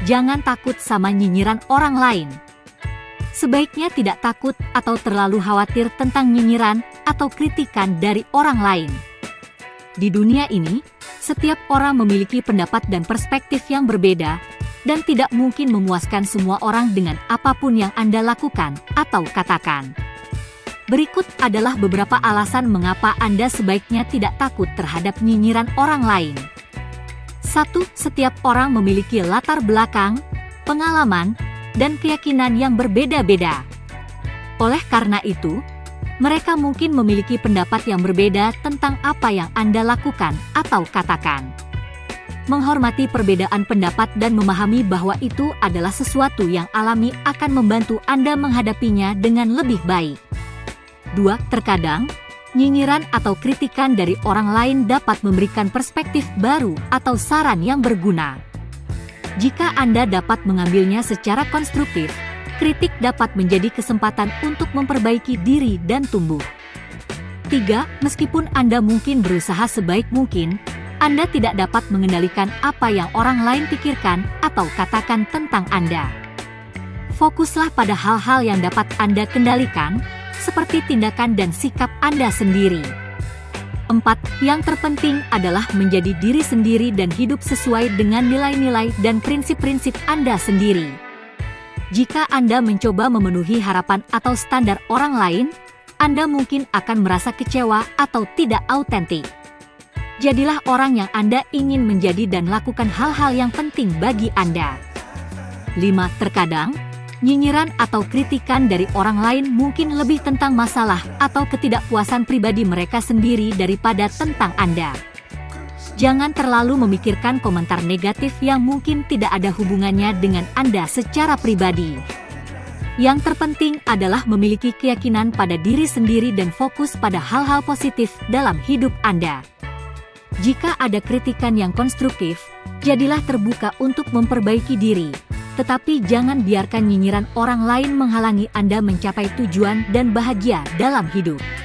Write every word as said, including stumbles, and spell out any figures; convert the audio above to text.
Jangan takut sama nyinyiran orang lain. Sebaiknya tidak takut atau terlalu khawatir tentang nyinyiran atau kritikan dari orang lain. Di dunia ini, setiap orang memiliki pendapat dan perspektif yang berbeda, dan tidak mungkin memuaskan semua orang dengan apapun yang Anda lakukan atau katakan. Berikut adalah beberapa alasan mengapa Anda sebaiknya tidak takut terhadap nyinyiran orang lain. Satu. Setiap orang memiliki latar belakang, pengalaman, dan keyakinan yang berbeda-beda. Oleh karena itu, mereka mungkin memiliki pendapat yang berbeda tentang apa yang Anda lakukan atau katakan. Menghormati perbedaan pendapat dan memahami bahwa itu adalah sesuatu yang alami akan membantu Anda menghadapinya dengan lebih baik. Dua. Terkadang, nyinyiran atau kritikan dari orang lain dapat memberikan perspektif baru atau saran yang berguna. Jika Anda dapat mengambilnya secara konstruktif, kritik dapat menjadi kesempatan untuk memperbaiki diri dan tumbuh. Tiga. Meskipun Anda mungkin berusaha sebaik mungkin, Anda tidak dapat mengendalikan apa yang orang lain pikirkan atau katakan tentang Anda. Fokuslah pada hal-hal yang dapat Anda kendalikan, seperti tindakan dan sikap Anda sendiri. Empat. Yang terpenting adalah menjadi diri sendiri dan hidup sesuai dengan nilai-nilai dan prinsip-prinsip Anda sendiri. Jika Anda mencoba memenuhi harapan atau standar orang lain, Anda mungkin akan merasa kecewa atau tidak autentik. Jadilah orang yang Anda ingin menjadi dan lakukan hal-hal yang penting bagi Anda. Lima. Terkadang, nyinyiran atau kritikan dari orang lain mungkin lebih tentang masalah atau ketidakpuasan pribadi mereka sendiri daripada tentang Anda. Jangan terlalu memikirkan komentar negatif yang mungkin tidak ada hubungannya dengan Anda secara pribadi. Yang terpenting adalah memiliki keyakinan pada diri sendiri dan fokus pada hal-hal positif dalam hidup Anda. Jika ada kritikan yang konstruktif, jadilah terbuka untuk memperbaiki diri. Tetapi jangan biarkan nyinyiran orang lain menghalangi Anda mencapai tujuan dan bahagia dalam hidup.